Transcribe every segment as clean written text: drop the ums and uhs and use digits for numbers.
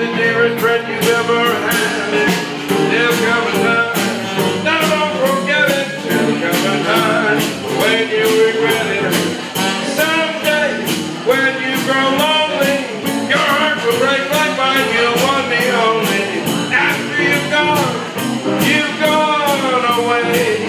the dearest friend you've ever had. There'll come a time, now don't forget it. There'll come a time when you regret it. Someday, when you grow lonely, your heart will break like mine. You'll want me only. After you've gone away.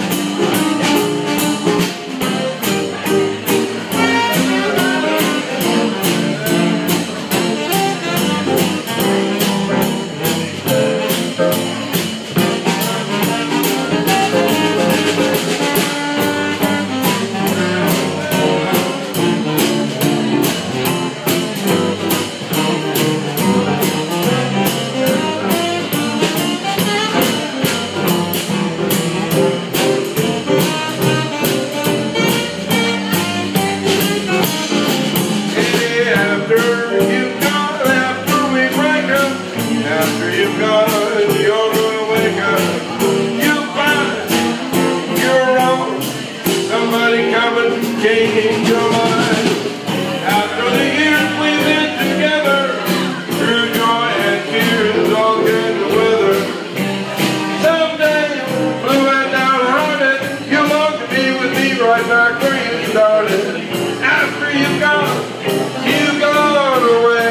After you've gone, you're gonna wake up. You'll find you're wrong. Somebody come and change your mind. After the years we've been together, through joy and tears, all kinds of weather. Someday, blue and downhearted, you'll long to be with me right back where you started. After you've gone away.